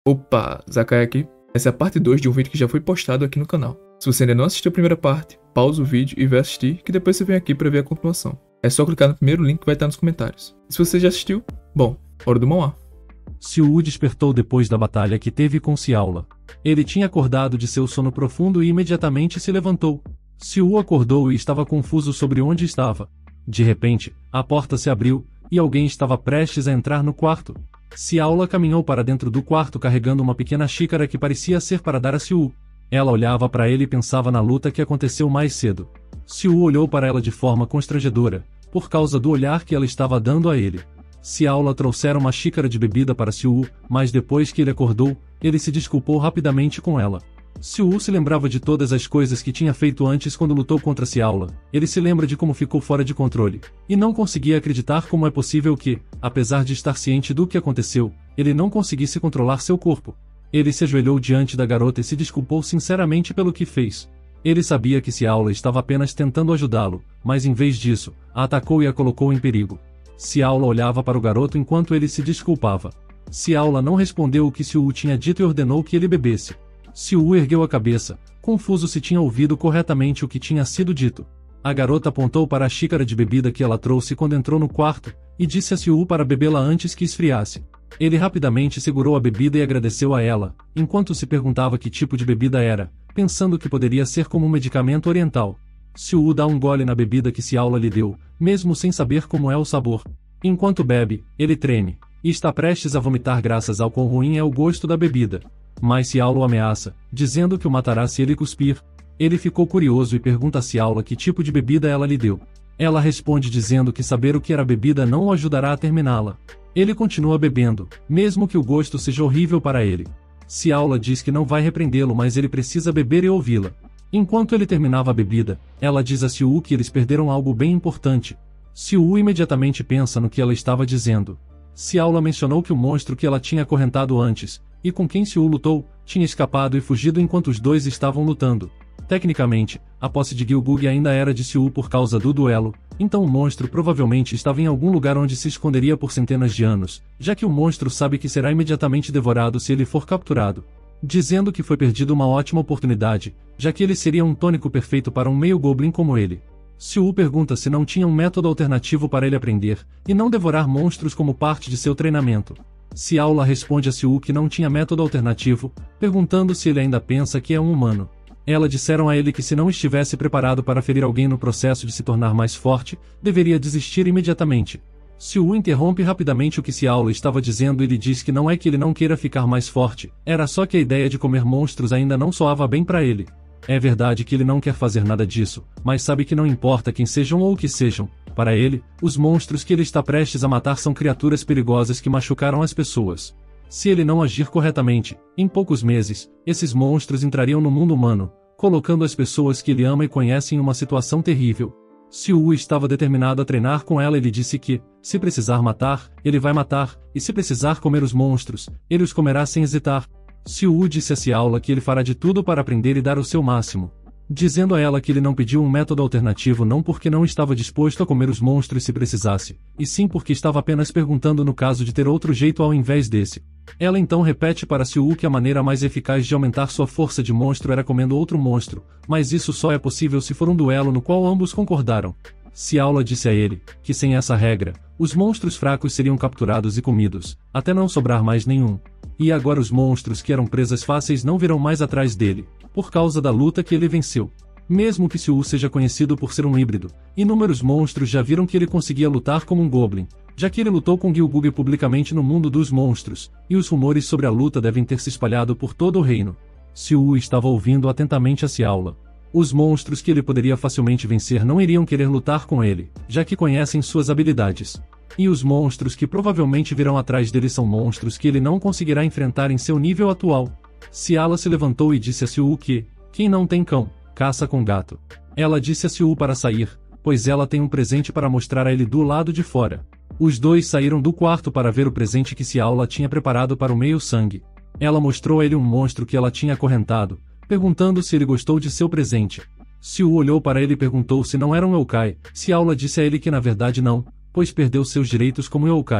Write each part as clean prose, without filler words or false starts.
Opa, Zakai aqui. Essa é a parte 2 de um vídeo que já foi postado aqui no canal. Se você ainda não assistiu a primeira parte, pausa o vídeo e vai assistir, que depois você vem aqui para ver a continuação. É só clicar no primeiro link que vai estar nos comentários. E se você já assistiu, bom, hora do manhwa. Siwoo despertou depois da batalha que teve com Ciaula. Ele tinha acordado de seu sono profundo e imediatamente se levantou. Siwoo acordou e estava confuso sobre onde estava. De repente, a porta se abriu, e alguém estava prestes a entrar no quarto. Ciaula caminhou para dentro do quarto carregando uma pequena xícara que parecia ser para dar a Siwoo. Ela olhava para ele e pensava na luta que aconteceu mais cedo. Siwoo olhou para ela de forma constrangedora, por causa do olhar que ela estava dando a ele. Ciaula trouxera uma xícara de bebida para Siwoo, mas depois que ele acordou, ele se desculpou rapidamente com ela. Siwoo se lembrava de todas as coisas que tinha feito antes quando lutou contra Ciaula. Ele se lembra de como ficou fora de controle, e não conseguia acreditar como é possível que, apesar de estar ciente do que aconteceu, ele não conseguisse controlar seu corpo. Ele se ajoelhou diante da garota e se desculpou sinceramente pelo que fez. Ele sabia que Ciaula estava apenas tentando ajudá-lo, mas em vez disso, a atacou e a colocou em perigo. Ciaula olhava para o garoto enquanto ele se desculpava. Ciaula não respondeu o que Siwoo tinha dito e ordenou que ele bebesse. Siwoo ergueu a cabeça, confuso se tinha ouvido corretamente o que tinha sido dito. A garota apontou para a xícara de bebida que ela trouxe quando entrou no quarto, e disse a Siwoo para bebê-la antes que esfriasse. Ele rapidamente segurou a bebida e agradeceu a ela, enquanto se perguntava que tipo de bebida era, pensando que poderia ser como um medicamento oriental. Siwoo dá um gole na bebida que Ciaula lhe deu, mesmo sem saber como é o sabor. Enquanto bebe, ele treme, e está prestes a vomitar graças ao quão ruim é o gosto da bebida. Mas Ciaula o ameaça, dizendo que o matará se ele cuspir. Ele ficou curioso e pergunta a Ciaula que tipo de bebida ela lhe deu. Ela responde dizendo que saber o que era a bebida não o ajudará a terminá-la. Ele continua bebendo, mesmo que o gosto seja horrível para ele. Ciaula diz que não vai repreendê-lo, mas ele precisa beber e ouvi-la. Enquanto ele terminava a bebida, ela diz a Siwoo que eles perderam algo bem importante. Siwoo imediatamente pensa no que ela estava dizendo. Ciaula mencionou que o monstro que ela tinha acorrentado antes, e com quem Siwoo lutou, tinha escapado e fugido enquanto os dois estavam lutando. Tecnicamente, a posse de Gilgug ainda era de Siwoo por causa do duelo, então o monstro provavelmente estava em algum lugar onde se esconderia por centenas de anos, já que o monstro sabe que será imediatamente devorado se ele for capturado. Dizendo que foi perdida uma ótima oportunidade, já que ele seria um tônico perfeito para um meio goblin como ele. Siwoo pergunta se não tinha um método alternativo para ele aprender, e não devorar monstros como parte de seu treinamento. Ciaula responde a Siwoo que não tinha método alternativo, perguntando se ele ainda pensa que é um humano. Ela disseram a ele que se não estivesse preparado para ferir alguém no processo de se tornar mais forte, deveria desistir imediatamente. Siwoo interrompe rapidamente o que Ciaula estava dizendo e lhe diz que não é que ele não queira ficar mais forte, era só que a ideia de comer monstros ainda não soava bem para ele. É verdade que ele não quer fazer nada disso, mas sabe que não importa quem sejam ou o que sejam. Para ele, os monstros que ele está prestes a matar são criaturas perigosas que machucaram as pessoas. Se ele não agir corretamente, em poucos meses, esses monstros entrariam no mundo humano, colocando as pessoas que ele ama e conhece em uma situação terrível. Siwoo estava determinado a treinar com ela e lhe disse que, se precisar matar, ele vai matar, e se precisar comer os monstros, ele os comerá sem hesitar. Siwoo disse a Ciaula que ele fará de tudo para aprender e dar o seu máximo. Dizendo a ela que ele não pediu um método alternativo não porque não estava disposto a comer os monstros se precisasse, e sim porque estava apenas perguntando no caso de ter outro jeito ao invés desse. Ela então repete para Siwoo que a maneira mais eficaz de aumentar sua força de monstro era comendo outro monstro, mas isso só é possível se for um duelo no qual ambos concordaram. Ciaula disse a ele, que sem essa regra, os monstros fracos seriam capturados e comidos, até não sobrar mais nenhum. E agora os monstros que eram presas fáceis não virão mais atrás dele, por causa da luta que ele venceu. Mesmo que Siwoo seja conhecido por ser um híbrido, inúmeros monstros já viram que ele conseguia lutar como um goblin, já que ele lutou com Gilgug publicamente no mundo dos monstros, e os rumores sobre a luta devem ter se espalhado por todo o reino. Siwoo estava ouvindo atentamente a Ciaula. Os monstros que ele poderia facilmente vencer não iriam querer lutar com ele, já que conhecem suas habilidades. E os monstros que provavelmente virão atrás dele são monstros que ele não conseguirá enfrentar em seu nível atual. Ciaula se levantou e disse a Siwoo que, quem não tem cão, caça com gato. Ela disse a Siwoo para sair, pois ela tem um presente para mostrar a ele do lado de fora. Os dois saíram do quarto para ver o presente que Ciaula tinha preparado para o meio-sangue. Ela mostrou a ele um monstro que ela tinha acorrentado, perguntando se ele gostou de seu presente. Siwoo olhou para ele e perguntou se não era um yokai. Ciaula disse a ele que na verdade não, pois perdeu seus direitos como yokai.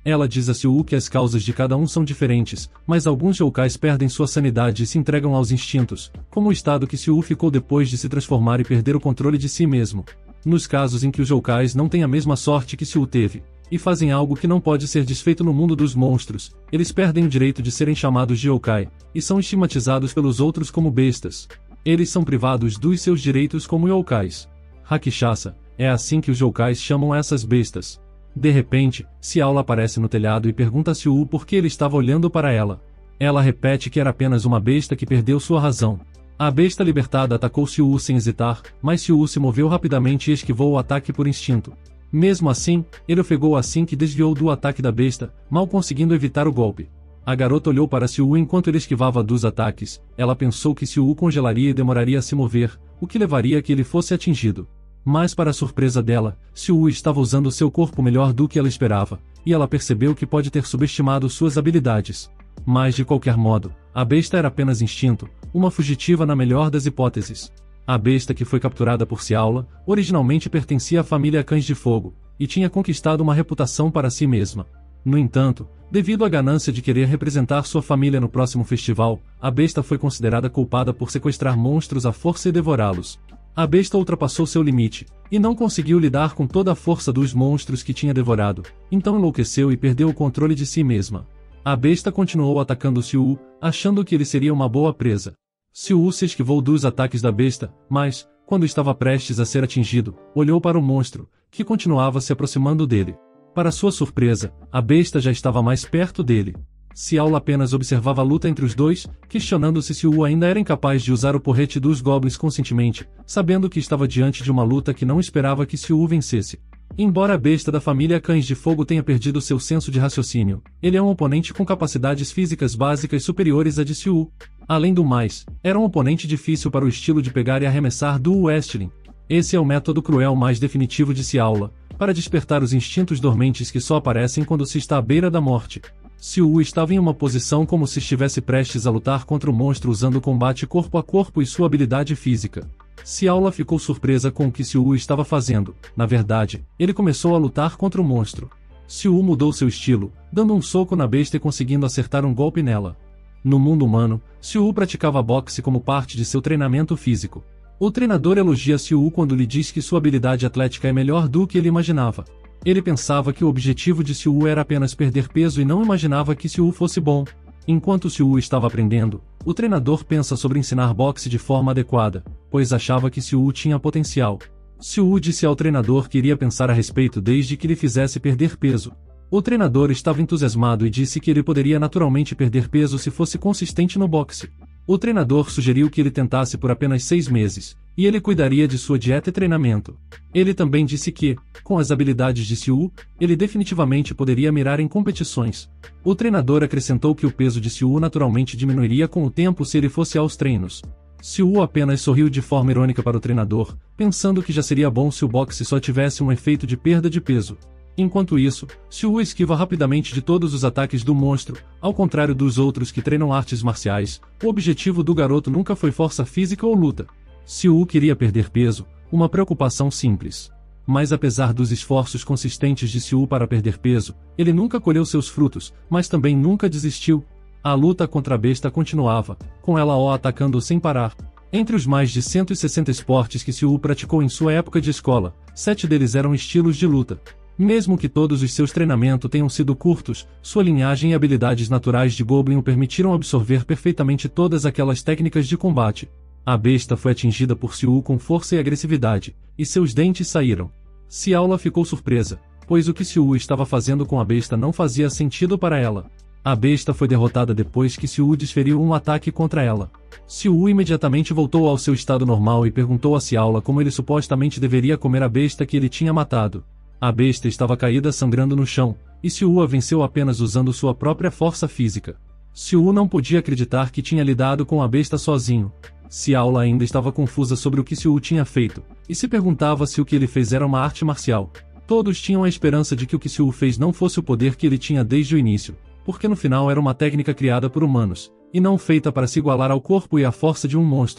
Ela diz a Siwoo que as causas de cada um são diferentes, mas alguns youkais perdem sua sanidade e se entregam aos instintos, como o estado que Siwoo ficou depois de se transformar e perder o controle de si mesmo. Nos casos em que os youkais não têm a mesma sorte que Siwoo teve, e fazem algo que não pode ser desfeito no mundo dos monstros, eles perdem o direito de serem chamados de yokai, e são estigmatizados pelos outros como bestas. Eles são privados dos seus direitos como youkais. Rakshasa, é assim que os youkais chamam essas bestas. De repente, Ciaula aparece no telhado e pergunta a Siwoo por que ele estava olhando para ela. Ela repete que era apenas uma besta que perdeu sua razão. A besta libertada atacou Siwoo sem hesitar, mas Siwoo se moveu rapidamente e esquivou o ataque por instinto. Mesmo assim, ele ofegou assim que desviou do ataque da besta, mal conseguindo evitar o golpe. A garota olhou para Siwoo enquanto ele esquivava dos ataques. Ela pensou que Siwoo congelaria e demoraria a se mover, o que levaria a que ele fosse atingido. Mas para a surpresa dela, Siwoo estava usando seu corpo melhor do que ela esperava, e ela percebeu que pode ter subestimado suas habilidades. Mas de qualquer modo, a besta era apenas instinto, uma fugitiva na melhor das hipóteses. A besta que foi capturada por Ciaula, originalmente pertencia à família Cães de Fogo, e tinha conquistado uma reputação para si mesma. No entanto, devido à ganância de querer representar sua família no próximo festival, a besta foi considerada culpada por sequestrar monstros à força e devorá-los. A besta ultrapassou seu limite, e não conseguiu lidar com toda a força dos monstros que tinha devorado, então enlouqueceu e perdeu o controle de si mesma. A besta continuou atacando Siwoo, achando que ele seria uma boa presa. Siwoo se esquivou dos ataques da besta, mas, quando estava prestes a ser atingido, olhou para o monstro, que continuava se aproximando dele. Para sua surpresa, a besta já estava mais perto dele. Ciaula apenas observava a luta entre os dois, questionando se Siwoo ainda era incapaz de usar o porrete dos goblins conscientemente, sabendo que estava diante de uma luta que não esperava que Siwoo vencesse. Embora a besta da família Cães de Fogo tenha perdido seu senso de raciocínio, ele é um oponente com capacidades físicas básicas superiores à de Siwoo. Além do mais, era um oponente difícil para o estilo de pegar e arremessar do Westling. Esse é o método cruel mais definitivo de Ciaula, para despertar os instintos dormentes que só aparecem quando se está à beira da morte. Siwoo estava em uma posição como se estivesse prestes a lutar contra o monstro usando o combate corpo a corpo e sua habilidade física. Ciaula ficou surpresa com o que Siwoo estava fazendo. Na verdade, ele começou a lutar contra o monstro. Siwoo mudou seu estilo, dando um soco na besta e conseguindo acertar um golpe nela. No mundo humano, Siwoo praticava boxe como parte de seu treinamento físico. O treinador elogia Siwoo quando lhe diz que sua habilidade atlética é melhor do que ele imaginava. Ele pensava que o objetivo de Siwoo era apenas perder peso e não imaginava que Siwoo fosse bom. Enquanto Siwoo estava aprendendo, o treinador pensa sobre ensinar boxe de forma adequada, pois achava que Siwoo tinha potencial. Siwoo disse ao treinador que iria pensar a respeito desde que lhe fizesse perder peso. O treinador estava entusiasmado e disse que ele poderia naturalmente perder peso se fosse consistente no boxe. O treinador sugeriu que ele tentasse por apenas 6 meses, e ele cuidaria de sua dieta e treinamento. Ele também disse que, com as habilidades de Siwoo, ele definitivamente poderia mirar em competições. O treinador acrescentou que o peso de Siwoo naturalmente diminuiria com o tempo se ele fosse aos treinos. Siwoo apenas sorriu de forma irônica para o treinador, pensando que já seria bom se o boxe só tivesse um efeito de perda de peso. Enquanto isso, Siwoo esquiva rapidamente de todos os ataques do monstro, ao contrário dos outros que treinam artes marciais. O objetivo do garoto nunca foi força física ou luta. Siwoo queria perder peso, uma preocupação simples. Mas apesar dos esforços consistentes de Siwoo para perder peso, ele nunca colheu seus frutos, mas também nunca desistiu. A luta contra a besta continuava, com ela o atacando sem parar. Entre os mais de 160 esportes que Siwoo praticou em sua época de escola, 7 deles eram estilos de luta. Mesmo que todos os seus treinamentos tenham sido curtos, sua linhagem e habilidades naturais de Goblin o permitiram absorver perfeitamente todas aquelas técnicas de combate. A besta foi atingida por Siwoo com força e agressividade, e seus dentes saíram. Ciaula ficou surpresa, pois o que Siwoo estava fazendo com a besta não fazia sentido para ela. A besta foi derrotada depois que Siwoo desferiu um ataque contra ela. Siwoo imediatamente voltou ao seu estado normal e perguntou a Ciaula como ele supostamente deveria comer a besta que ele tinha matado. A besta estava caída sangrando no chão, e Siwoo a venceu apenas usando sua própria força física. Siwoo não podia acreditar que tinha lidado com a besta sozinho. Ciaula ainda estava confusa sobre o que Siwoo tinha feito, e se perguntava se o que ele fez era uma arte marcial. Todos tinham a esperança de que o que Siwoo fez não fosse o poder que ele tinha desde o início, porque no final era uma técnica criada por humanos, e não feita para se igualar ao corpo e à força de um monstro.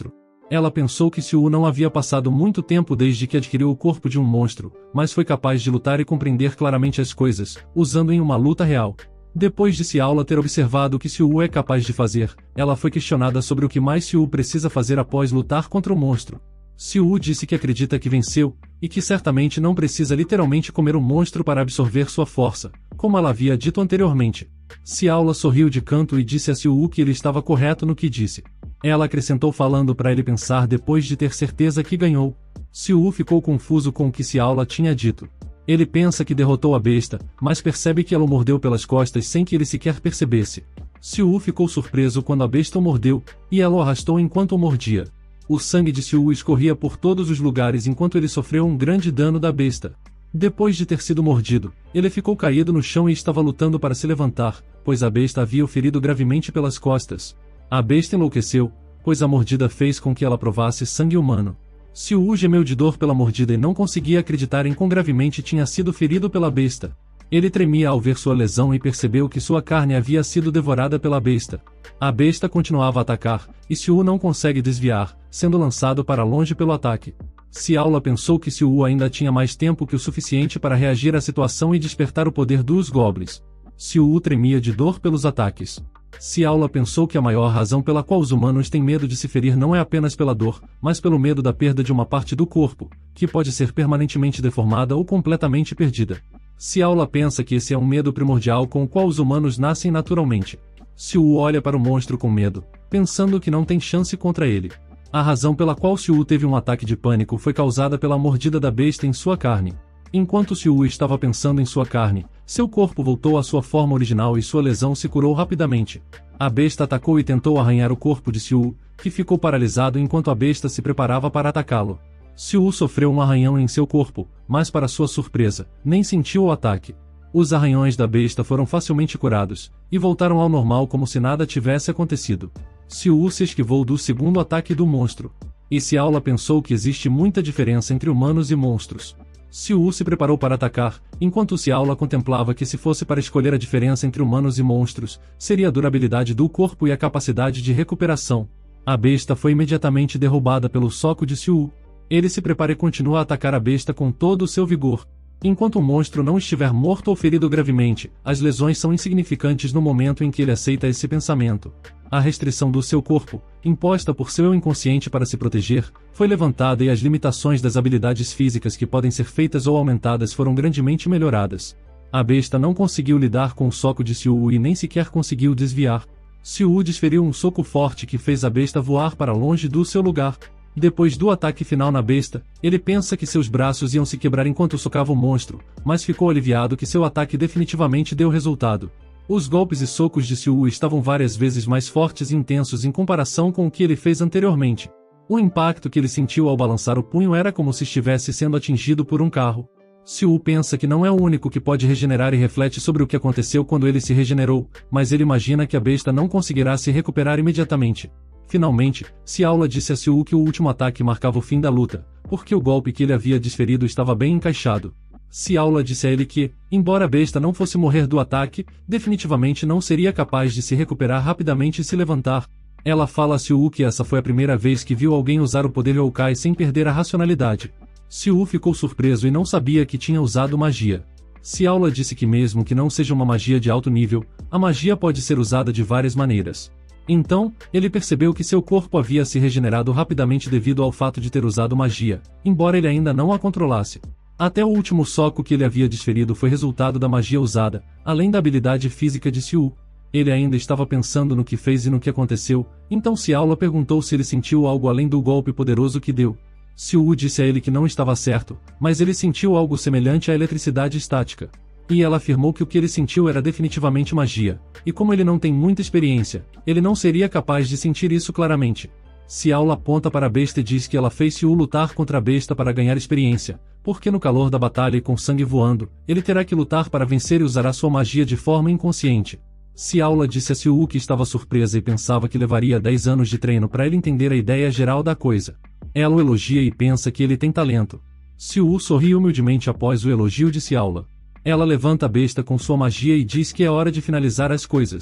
Ela pensou que Siu não havia passado muito tempo desde que adquiriu o corpo de um monstro, mas foi capaz de lutar e compreender claramente as coisas, usando em uma luta real. Depois de Ciaula ter observado o que Siu é capaz de fazer, ela foi questionada sobre o que mais Siu precisa fazer após lutar contra o monstro. Siu disse que acredita que venceu, e que certamente não precisa literalmente comer um monstro para absorver sua força, como ela havia dito anteriormente. Ciaula sorriu de canto e disse a Siu que ele estava correto no que disse. Ela acrescentou falando para ele pensar depois de ter certeza que ganhou. Siu ficou confuso com o que Ciaula tinha dito. Ele pensa que derrotou a besta, mas percebe que ela o mordeu pelas costas sem que ele sequer percebesse. Siu ficou surpreso quando a besta o mordeu, e ela o arrastou enquanto o mordia. O sangue de Siu escorria por todos os lugares enquanto ele sofreu um grande dano da besta. Depois de ter sido mordido, ele ficou caído no chão e estava lutando para se levantar, pois a besta havia o ferido gravemente pelas costas. A besta enlouqueceu, pois a mordida fez com que ela provasse sangue humano. Siu gemeu de dor pela mordida e não conseguia acreditar em quão gravemente tinha sido ferido pela besta. Ele tremia ao ver sua lesão e percebeu que sua carne havia sido devorada pela besta. A besta continuava a atacar, e Siu não consegue desviar, sendo lançado para longe pelo ataque. Ciaula pensou que Siu ainda tinha mais tempo que o suficiente para reagir à situação e despertar o poder dos goblins. Siu tremia de dor pelos ataques. Ciaula pensou que a maior razão pela qual os humanos têm medo de se ferir não é apenas pela dor, mas pelo medo da perda de uma parte do corpo, que pode ser permanentemente deformada ou completamente perdida. Ciaula pensa que esse é um medo primordial com o qual os humanos nascem naturalmente. Siu olha para o monstro com medo, pensando que não tem chance contra ele. A razão pela qual Siu teve um ataque de pânico foi causada pela mordida da besta em sua carne. Enquanto Siu estava pensando em sua carne, seu corpo voltou à sua forma original e sua lesão se curou rapidamente. A besta atacou e tentou arranhar o corpo de Siu, que ficou paralisado enquanto a besta se preparava para atacá-lo. Siu sofreu um arranhão em seu corpo, mas para sua surpresa, nem sentiu o ataque. Os arranhões da besta foram facilmente curados, e voltaram ao normal como se nada tivesse acontecido. Siu se esquivou do segundo ataque do monstro. E Ciaula pensou que existe muita diferença entre humanos e monstros. Siu se preparou para atacar, enquanto Ciaula contemplava que se fosse para escolher a diferença entre humanos e monstros, seria a durabilidade do corpo e a capacidade de recuperação. A besta foi imediatamente derrubada pelo soco de Siu. Ele se prepara e continua a atacar a besta com todo o seu vigor. Enquanto o monstro não estiver morto ou ferido gravemente, as lesões são insignificantes no momento em que ele aceita esse pensamento. A restrição do seu corpo, imposta por seu eu inconsciente para se proteger, foi levantada e as limitações das habilidades físicas que podem ser feitas ou aumentadas foram grandemente melhoradas. A besta não conseguiu lidar com o soco de Siu e nem sequer conseguiu desviar. Siu desferiu um soco forte que fez a besta voar para longe do seu lugar. Depois do ataque final na besta, ele pensa que seus braços iam se quebrar enquanto socava o monstro, mas ficou aliviado que seu ataque definitivamente deu resultado. Os golpes e socos de Siu estavam várias vezes mais fortes e intensos em comparação com o que ele fez anteriormente. O impacto que ele sentiu ao balançar o punho era como se estivesse sendo atingido por um carro. Siu pensa que não é o único que pode regenerar e reflete sobre o que aconteceu quando ele se regenerou, mas ele imagina que a besta não conseguirá se recuperar imediatamente. Finalmente, Ciaula disse a Siu que o último ataque marcava o fim da luta, porque o golpe que ele havia desferido estava bem encaixado. Ciaula disse a ele que, embora a besta não fosse morrer do ataque, definitivamente não seria capaz de se recuperar rapidamente e se levantar. Ela fala a Siu que essa foi a primeira vez que viu alguém usar o poder Yokai sem perder a racionalidade. Siu ficou surpreso e não sabia que tinha usado magia. Ciaula disse que mesmo que não seja uma magia de alto nível, a magia pode ser usada de várias maneiras. Então, ele percebeu que seu corpo havia se regenerado rapidamente devido ao fato de ter usado magia, embora ele ainda não a controlasse. Até o último soco que ele havia desferido foi resultado da magia usada, além da habilidade física de Siu. Ele ainda estava pensando no que fez e no que aconteceu, então Ciaula perguntou se ele sentiu algo além do golpe poderoso que deu. Siu disse a ele que não estava certo, mas ele sentiu algo semelhante à eletricidade estática. E ela afirmou que o que ele sentiu era definitivamente magia, e como ele não tem muita experiência, ele não seria capaz de sentir isso claramente. Ciaula aponta para a besta e diz que ela fez Siu lutar contra a besta para ganhar experiência, porque no calor da batalha e com sangue voando, ele terá que lutar para vencer e usará sua magia de forma inconsciente. Ciaula disse a Siu que estava surpresa e pensava que levaria 10 anos de treino para ele entender a ideia geral da coisa. Ela o elogia e pensa que ele tem talento. Siu sorri humildemente após o elogio de Ciaula. Ela levanta a besta com sua magia e diz que é hora de finalizar as coisas.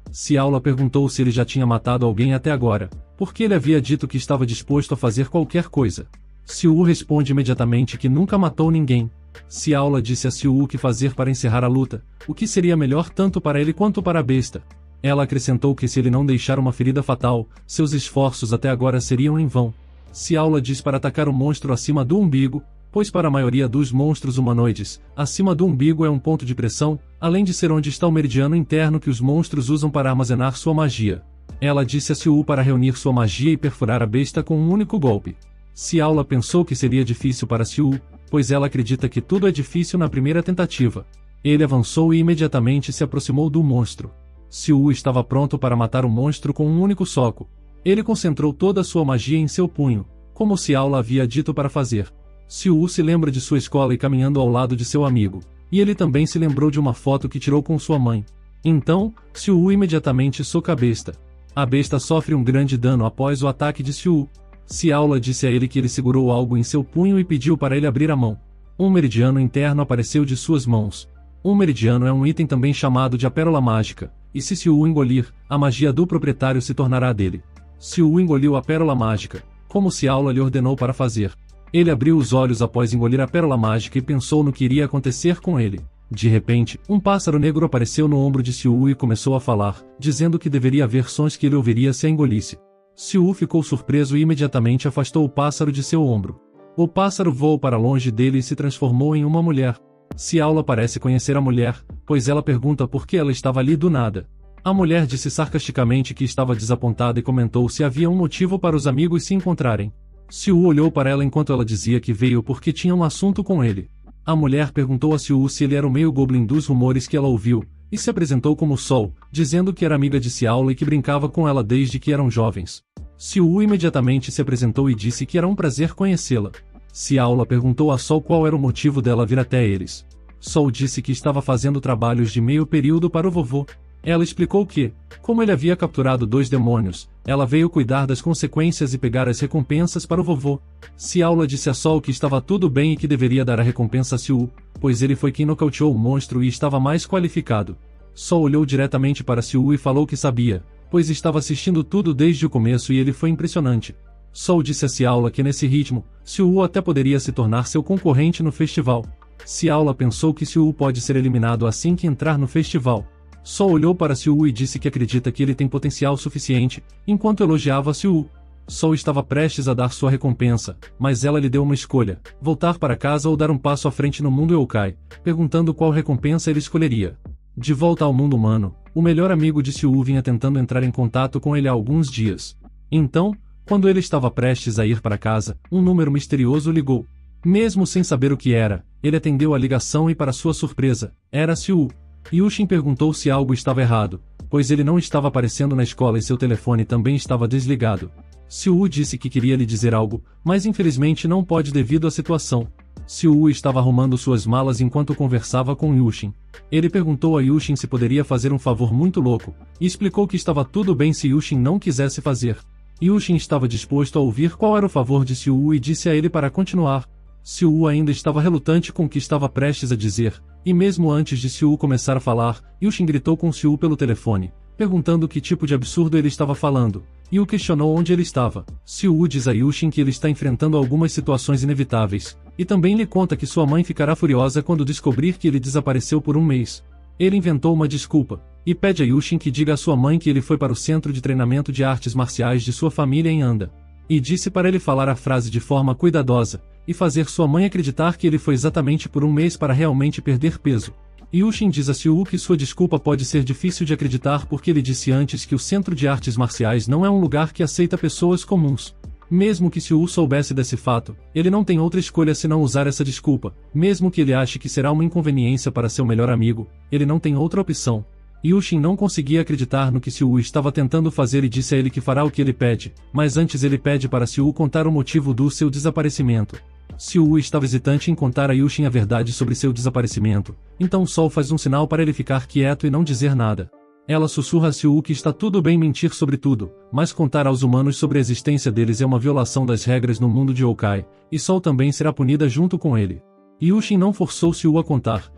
Ciaula perguntou se ele já tinha matado alguém até agora, porque ele havia dito que estava disposto a fazer qualquer coisa. Siu responde imediatamente que nunca matou ninguém. Ciaula disse a Siu o que fazer para encerrar a luta, o que seria melhor tanto para ele quanto para a besta. Ela acrescentou que se ele não deixar uma ferida fatal, seus esforços até agora seriam em vão. Ciaula diz para atacar o monstro acima do umbigo, pois para a maioria dos monstros humanoides, acima do umbigo é um ponto de pressão, além de ser onde está o meridiano interno que os monstros usam para armazenar sua magia. Ela disse a Siu para reunir sua magia e perfurar a besta com um único golpe. Ciaula pensou que seria difícil para Siu, pois ela acredita que tudo é difícil na primeira tentativa. Ele avançou e imediatamente se aproximou do monstro. Siu estava pronto para matar o monstro com um único soco. Ele concentrou toda a sua magia em seu punho, como Ciaula havia dito para fazer. Siu se lembra de sua escola e caminhando ao lado de seu amigo, e ele também se lembrou de uma foto que tirou com sua mãe. Então, Siu imediatamente soca a besta. A besta sofre um grande dano após o ataque de Siu. Ciaula disse a ele que ele segurou algo em seu punho e pediu para ele abrir a mão. Um meridiano interno apareceu de suas mãos. Um meridiano é um item também chamado de a pérola mágica, e se Siu engolir, a magia do proprietário se tornará dele. Siu engoliu a pérola mágica, como Ciaula lhe ordenou para fazer. Ele abriu os olhos após engolir a pérola mágica e pensou no que iria acontecer com ele. De repente, um pássaro negro apareceu no ombro de Siu e começou a falar, dizendo que deveria haver sons que ele ouviria se a engolisse. Siu ficou surpreso e imediatamente afastou o pássaro de seu ombro. O pássaro voou para longe dele e se transformou em uma mulher. Ciaula parece conhecer a mulher, pois ela pergunta por que ela estava ali do nada. A mulher disse sarcasticamente que estava desapontada e comentou se havia um motivo para os amigos se encontrarem. Siu olhou para ela enquanto ela dizia que veio porque tinha um assunto com ele. A mulher perguntou a Siu se ele era o meio goblin dos rumores que ela ouviu, e se apresentou como Sol, dizendo que era amiga de Ciaula e que brincava com ela desde que eram jovens. Siu imediatamente se apresentou e disse que era um prazer conhecê-la. Ciaula perguntou a Sol qual era o motivo dela vir até eles. Sol disse que estava fazendo trabalhos de meio período para o vovô. Ela explicou que, como ele havia capturado 2 demônios, ela veio cuidar das consequências e pegar as recompensas para o vovô. Ciaula disse a Sol que estava tudo bem e que deveria dar a recompensa a Siu, pois ele foi quem nocauteou o monstro e estava mais qualificado. Sol olhou diretamente para Siu e falou que sabia, pois estava assistindo tudo desde o começo e ele foi impressionante. Sol disse a Ciaula que nesse ritmo, Siu até poderia se tornar seu concorrente no festival. Ciaula pensou que Siu pode ser eliminado assim que entrar no festival. Sol olhou para Siu e disse que acredita que ele tem potencial suficiente, enquanto elogiava Siu. Sol estava prestes a dar sua recompensa, mas ela lhe deu uma escolha: voltar para casa ou dar um passo à frente no mundo yokai, perguntando qual recompensa ele escolheria. De volta ao mundo humano, o melhor amigo de Siu vinha tentando entrar em contato com ele há alguns dias. Então, quando ele estava prestes a ir para casa, um número misterioso ligou. Mesmo sem saber o que era, ele atendeu a ligação e, para sua surpresa, era Siu. Yushin perguntou se algo estava errado, pois ele não estava aparecendo na escola e seu telefone também estava desligado. Siu disse que queria lhe dizer algo, mas infelizmente não pode devido à situação. Siu estava arrumando suas malas enquanto conversava com Yushin. Ele perguntou a Yushin se poderia fazer um favor muito louco, e explicou que estava tudo bem se Yushin não quisesse fazer. Yushin estava disposto a ouvir qual era o favor de Siu e disse a ele para continuar. Siu ainda estava relutante com o que estava prestes a dizer, e mesmo antes de Siu começar a falar, Yushin gritou com Siu pelo telefone, perguntando que tipo de absurdo ele estava falando, e o questionou onde ele estava. Siu diz a Yushin que ele está enfrentando algumas situações inevitáveis, e também lhe conta que sua mãe ficará furiosa quando descobrir que ele desapareceu por um mês. Ele inventou uma desculpa, e pede a Yushin que diga à sua mãe que ele foi para o centro de treinamento de artes marciais de sua família em Anda. E disse para ele falar a frase de forma cuidadosa, e fazer sua mãe acreditar que ele foi exatamente por um mês para realmente perder peso. Yushin diz a Siu que sua desculpa pode ser difícil de acreditar porque ele disse antes que o centro de artes marciais não é um lugar que aceita pessoas comuns. Mesmo que Siu soubesse desse fato, ele não tem outra escolha senão usar essa desculpa, mesmo que ele ache que será uma inconveniência para seu melhor amigo, ele não tem outra opção. Yushin não conseguia acreditar no que Siu estava tentando fazer e disse a ele que fará o que ele pede, mas antes ele pede para Siu contar o motivo do seu desaparecimento. Siu estava hesitante em contar a Yushin a verdade sobre seu desaparecimento, então Sol faz um sinal para ele ficar quieto e não dizer nada. Ela sussurra a Siu que está tudo bem mentir sobre tudo, mas contar aos humanos sobre a existência deles é uma violação das regras no mundo de yokai, e Sol também será punida junto com ele. Yushin não forçou Siu a contar,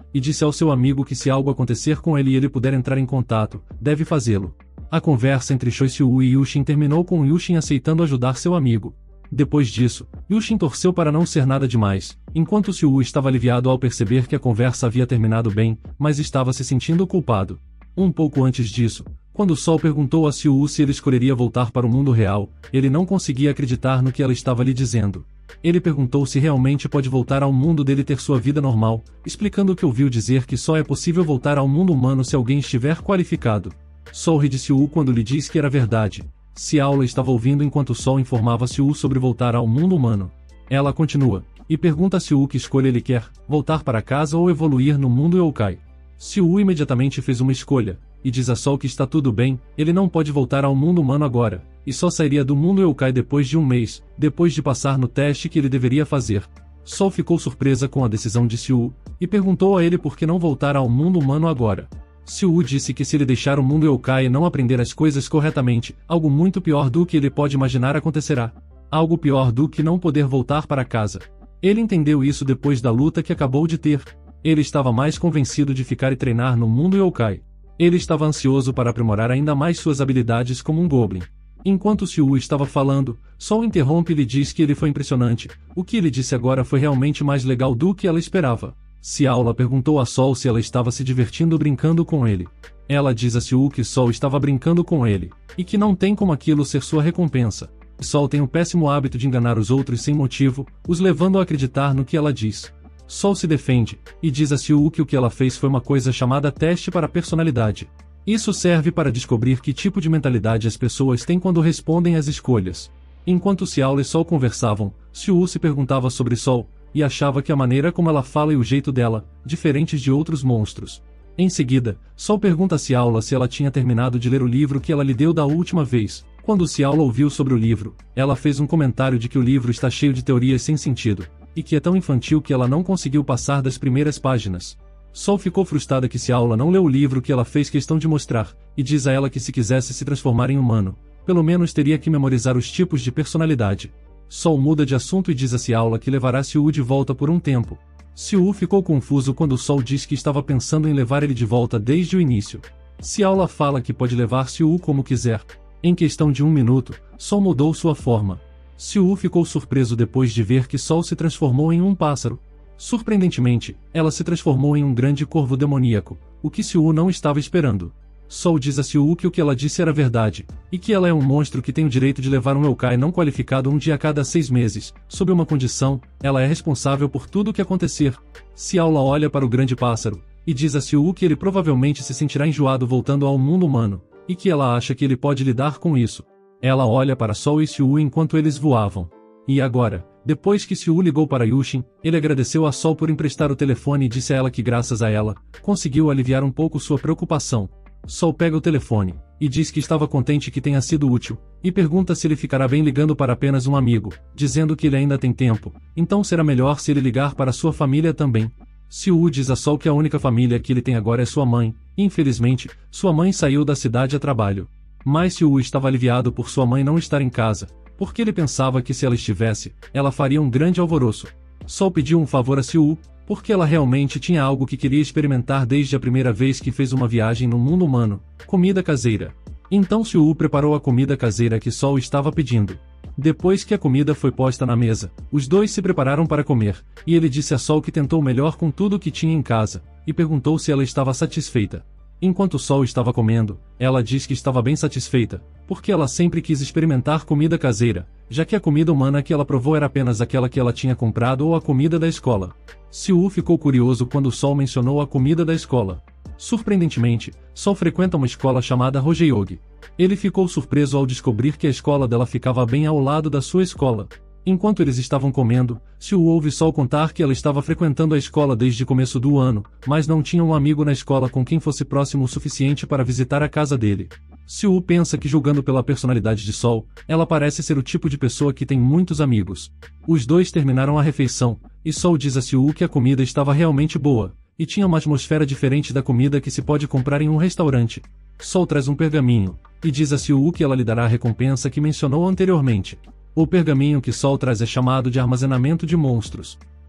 e disse ao seu amigo que se algo acontecer com ele e ele puder entrar em contato, deve fazê-lo. A conversa entre Choi Se-woo e Yushin terminou com Yushin aceitando ajudar seu amigo. Depois disso, Yushin torceu para não ser nada demais, enquanto Se-woo estava aliviado ao perceber que a conversa havia terminado bem, mas estava se sentindo culpado. Um pouco antes disso, quando Sol perguntou a Se-woo se ele escolheria voltar para o mundo real, ele não conseguia acreditar no que ela estava lhe dizendo. Ele perguntou se realmente pode voltar ao mundo dele e ter sua vida normal, explicando que ouviu dizer que só é possível voltar ao mundo humano se alguém estiver qualificado. Sol ri de Se-woo quando lhe disse que era verdade. Se-aula estava ouvindo enquanto Sol informava Se-woo sobre voltar ao mundo humano. Ela continua, e pergunta a Se-woo que escolha ele quer, voltar para casa ou evoluir no mundo Yokai. Se-woo imediatamente fez uma escolha, e diz a Sol que está tudo bem, ele não pode voltar ao mundo humano agora, e só sairia do mundo Yokai depois de um mês, depois de passar no teste que ele deveria fazer. Sol ficou surpresa com a decisão de Se-woo, e perguntou a ele por que não voltar ao mundo humano agora. Se-woo disse que se ele deixar o mundo Yokai e não aprender as coisas corretamente, algo muito pior do que ele pode imaginar acontecerá. Algo pior do que não poder voltar para casa. Ele entendeu isso depois da luta que acabou de ter. Ele estava mais convencido de ficar e treinar no mundo Yokai. Ele estava ansioso para aprimorar ainda mais suas habilidades como um Goblin. Enquanto Se-woo estava falando, Sol interrompe e lhe diz que ele foi impressionante. O que ele disse agora foi realmente mais legal do que ela esperava. Se-aula perguntou a Sol se ela estava se divertindo brincando com ele. Ela diz a Se-woo que Sol estava brincando com ele, e que não tem como aquilo ser sua recompensa. Sol tem o péssimo hábito de enganar os outros sem motivo, os levando a acreditar no que ela diz. Sol se defende, e diz a Se-woo que o que ela fez foi uma coisa chamada teste para personalidade. Isso serve para descobrir que tipo de mentalidade as pessoas têm quando respondem às escolhas. Enquanto Se-aula e Sol conversavam, Se-woo se perguntava sobre Sol, e achava que a maneira como ela fala e o jeito dela, diferentes de outros monstros. Em seguida, Sol pergunta a Se-aula se ela tinha terminado de ler o livro que ela lhe deu da última vez. Quando Se-aula ouviu sobre o livro, ela fez um comentário de que o livro está cheio de teorias sem sentido, e que é tão infantil que ela não conseguiu passar das primeiras páginas. Sol ficou frustrada que Se-aula não leu o livro que ela fez questão de mostrar, e diz a ela que se quisesse se transformar em humano, pelo menos teria que memorizar os tipos de personalidade. Sol muda de assunto e diz a Se-aula que levará Se-woo de volta por um tempo. Se-woo ficou confuso quando Sol diz que estava pensando em levar ele de volta desde o início. Se-aula fala que pode levar Se-woo como quiser. Em questão de um minuto, Sol mudou sua forma. Se-woo ficou surpreso depois de ver que Sol se transformou em um pássaro. Surpreendentemente, ela se transformou em um grande corvo demoníaco, o que Se-woo não estava esperando. Sol diz a Se-woo que o que ela disse era verdade, e que ela é um monstro que tem o direito de levar um Yokai não qualificado um dia a cada 6 meses, sob uma condição: ela é responsável por tudo o que acontecer. Se-aula olha para o grande pássaro, e diz a Se-woo que ele provavelmente se sentirá enjoado voltando ao mundo humano, e que ela acha que ele pode lidar com isso. Ela olha para Sol e Se-woo enquanto eles voavam. E agora, depois que Se-woo ligou para Yushin, ele agradeceu a Sol por emprestar o telefone e disse a ela que graças a ela, conseguiu aliviar um pouco sua preocupação. Sol pega o telefone, e diz que estava contente que tenha sido útil, e pergunta se ele ficará bem ligando para apenas um amigo, dizendo que ele ainda tem tempo, então será melhor se ele ligar para sua família também. Se-woo diz a Sol que a única família que ele tem agora é sua mãe, e infelizmente, sua mãe saiu da cidade a trabalho. Mas Se-woo estava aliviado por sua mãe não estar em casa, porque ele pensava que se ela estivesse, ela faria um grande alvoroço. Sol pediu um favor a Se-woo, porque ela realmente tinha algo que queria experimentar desde a primeira vez que fez uma viagem no mundo humano: comida caseira. Então Se-woo preparou a comida caseira que Sol estava pedindo. Depois que a comida foi posta na mesa, os dois se prepararam para comer, e ele disse a Sol que tentou o melhor com tudo o que tinha em casa, e perguntou se ela estava satisfeita. Enquanto Sol estava comendo, ela disse que estava bem satisfeita, porque ela sempre quis experimentar comida caseira, já que a comida humana que ela provou era apenas aquela que ela tinha comprado ou a comida da escola. Se-woo ficou curioso quando Sol mencionou a comida da escola. Surpreendentemente, Sol frequenta uma escola chamada Rojeyogi. Ele ficou surpreso ao descobrir que a escola dela ficava bem ao lado da sua escola. Enquanto eles estavam comendo, Se-woo ouve Sol contar que ela estava frequentando a escola desde o começo do ano, mas não tinha um amigo na escola com quem fosse próximo o suficiente para visitar a casa dele. Se-woo pensa que, julgando pela personalidade de Sol, ela parece ser o tipo de pessoa que tem muitos amigos. Os dois terminaram a refeição, e Sol diz a Se-woo que a comida estava realmente boa, e tinha uma atmosfera diferente da comida que se pode comprar em um restaurante. Sol traz um pergaminho, e diz a Se-woo que ela lhe dará a recompensa que mencionou anteriormente. O pergaminho que Sol traz é chamado de armazenamento de monstros.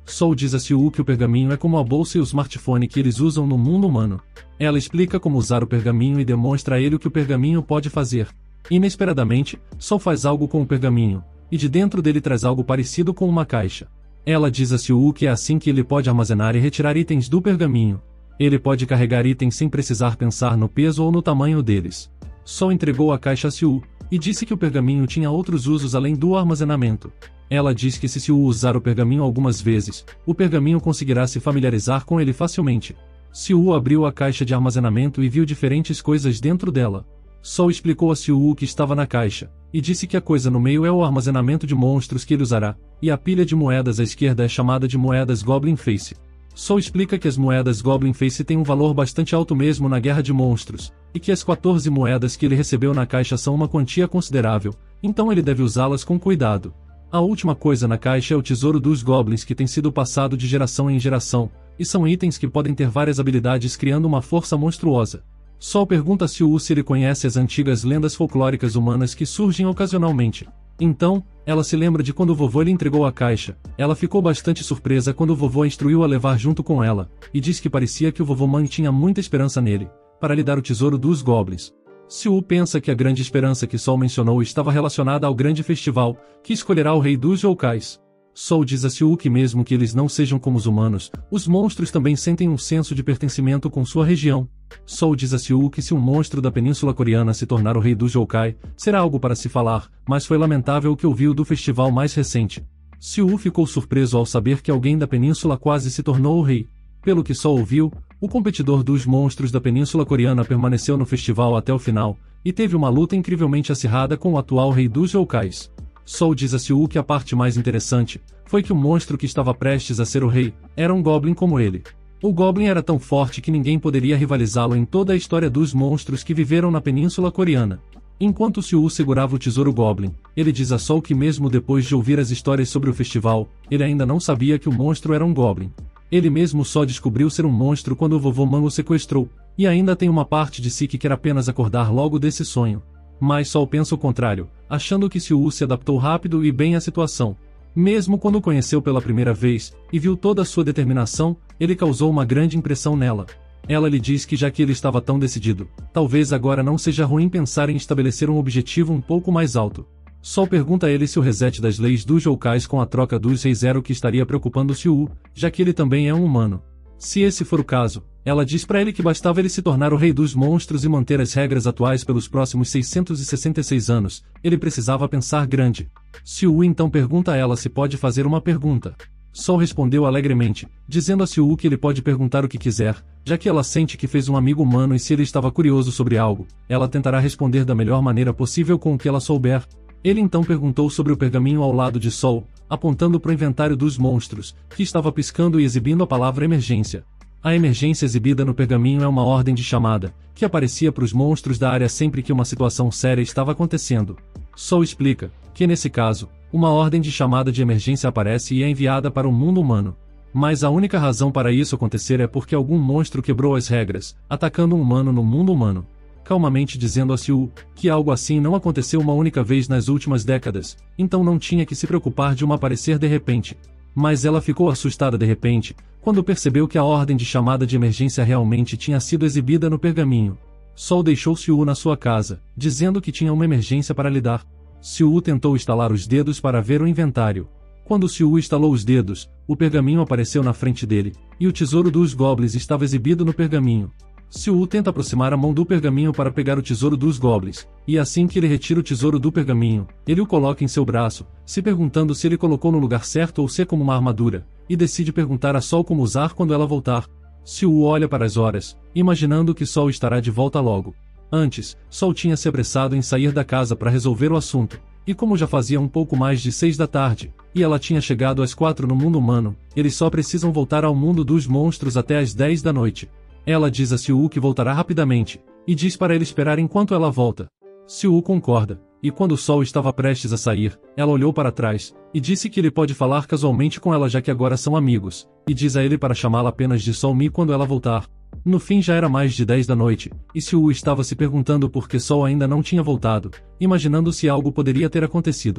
Sol diz a Siwoo que o pergaminho é como a bolsa e o smartphone que eles usam no mundo humano. Ela explica como usar o pergaminho e demonstra a ele o que o pergaminho pode fazer. Inesperadamente, Sol faz algo com o pergaminho, e de dentro dele traz algo parecido com uma caixa. Ela diz a Siwoo que é assim que ele pode armazenar e retirar itens do pergaminho. Ele pode carregar itens sem precisar pensar no peso ou no tamanho deles. Sol entregou a caixa a Siwoo, e disse que o pergaminho tinha outros usos além do armazenamento. Ela diz que se Siwoo usar o pergaminho algumas vezes, o pergaminho conseguirá se familiarizar com ele facilmente. Siwoo abriu a caixa de armazenamento e viu diferentes coisas dentro dela. Sol explicou a Siwoo o que estava na caixa, e disse que a coisa no meio é o armazenamento de monstros que ele usará, e a pilha de moedas à esquerda é chamada de moedas Goblin Face. Sol explica que as moedas Goblin Face têm um valor bastante alto mesmo na guerra de monstros, e que as 14 moedas que ele recebeu na caixa são uma quantia considerável, então ele deve usá-las com cuidado. A última coisa na caixa é o tesouro dos Goblins que tem sido passado de geração em geração, e são itens que podem ter várias habilidades criando uma força monstruosa. Sol pergunta a Siwoo se ele conhece as antigas lendas folclóricas humanas que surgem ocasionalmente. Então, ela se lembra de quando o vovô lhe entregou a caixa. Ela ficou bastante surpresa quando o vovô a instruiu a levar junto com ela, e diz que parecia que o vovô Mang tinha muita esperança nele, para lhe dar o tesouro dos Goblins. Siwoo pensa que a grande esperança que Sol mencionou estava relacionada ao grande festival, que escolherá o rei dos youkais. Sol diz a Siwoo que mesmo que eles não sejam como os humanos, os monstros também sentem um senso de pertencimento com sua região. Sol diz a Siwoo que se um monstro da Península Coreana se tornar o rei dos yokai, será algo para se falar, mas foi lamentável o que ouviu do festival mais recente. Siwoo ficou surpreso ao saber que alguém da Península quase se tornou o rei. Pelo que Sol ouviu, o competidor dos monstros da Península Coreana permaneceu no festival até o final, e teve uma luta incrivelmente acirrada com o atual rei dos youkais. Sol diz a Siwoo que a parte mais interessante foi que o monstro que estava prestes a ser o rei era um Goblin como ele. O Goblin era tão forte que ninguém poderia rivalizá-lo em toda a história dos monstros que viveram na Península Coreana. Enquanto Siwoo segurava o tesouro Goblin, ele diz a Sol que mesmo depois de ouvir as histórias sobre o festival, ele ainda não sabia que o monstro era um Goblin. Ele mesmo só descobriu ser um monstro quando o vovô Mang o sequestrou, e ainda tem uma parte de si que quer apenas acordar logo desse sonho. Mas Sol pensa o contrário, achando que Siwoo se adaptou rápido e bem à situação. Mesmo quando o conheceu pela primeira vez, e viu toda a sua determinação, ele causou uma grande impressão nela. Ela lhe diz que já que ele estava tão decidido, talvez agora não seja ruim pensar em estabelecer um objetivo um pouco mais alto. Sol pergunta a ele se o reset das leis dos youkais com a troca dos reis era o que estaria preocupando Siwoo, já que ele também é um humano. Se esse for o caso, ela diz para ele que bastava ele se tornar o rei dos monstros e manter as regras atuais pelos próximos 666 anos, ele precisava pensar grande. Siwoo então pergunta a ela se pode fazer uma pergunta. Sol respondeu alegremente, dizendo a Siwoo que ele pode perguntar o que quiser, já que ela sente que fez um amigo humano e se ele estava curioso sobre algo, ela tentará responder da melhor maneira possível com o que ela souber. Ele então perguntou sobre o pergaminho ao lado de Sol, apontando para o inventário dos monstros, que estava piscando e exibindo a palavra emergência. A emergência exibida no pergaminho é uma ordem de chamada, que aparecia para os monstros da área sempre que uma situação séria estava acontecendo. Sol explica que nesse caso, uma ordem de chamada de emergência aparece e é enviada para o mundo humano. Mas a única razão para isso acontecer é porque algum monstro quebrou as regras, atacando um humano no mundo humano. Calmamente dizendo a Siwoo que algo assim não aconteceu uma única vez nas últimas décadas, então não tinha que se preocupar de uma aparecer de repente. Mas ela ficou assustada de repente, quando percebeu que a ordem de chamada de emergência realmente tinha sido exibida no pergaminho. Sol deixou Siwoo na sua casa, dizendo que tinha uma emergência para lidar. Siwoo tentou estalar os dedos para ver o inventário. Quando Siwoo estalou os dedos, o pergaminho apareceu na frente dele, e o tesouro dos Goblins estava exibido no pergaminho. Siwoo tenta aproximar a mão do pergaminho para pegar o tesouro dos Goblins, e assim que ele retira o tesouro do pergaminho, ele o coloca em seu braço, se perguntando se ele colocou no lugar certo ou se é como uma armadura, e decide perguntar a Sol como usar quando ela voltar. Siwoo olha para as horas, imaginando que Sol estará de volta logo. Antes, Sol tinha se apressado em sair da casa para resolver o assunto, e como já fazia um pouco mais de 6 da tarde, e ela tinha chegado às 4 no mundo humano, eles só precisam voltar ao mundo dos monstros até às 10 da noite. Ela diz a Siwoo que voltará rapidamente, e diz para ele esperar enquanto ela volta. Siwoo concorda, e quando Sol estava prestes a sair, ela olhou para trás, e disse que ele pode falar casualmente com ela já que agora são amigos, e diz a ele para chamá-la apenas de Sol-mi quando ela voltar. No fim já era mais de 10 da noite, e Siwoo estava se perguntando por que Sol ainda não tinha voltado, imaginando se algo poderia ter acontecido.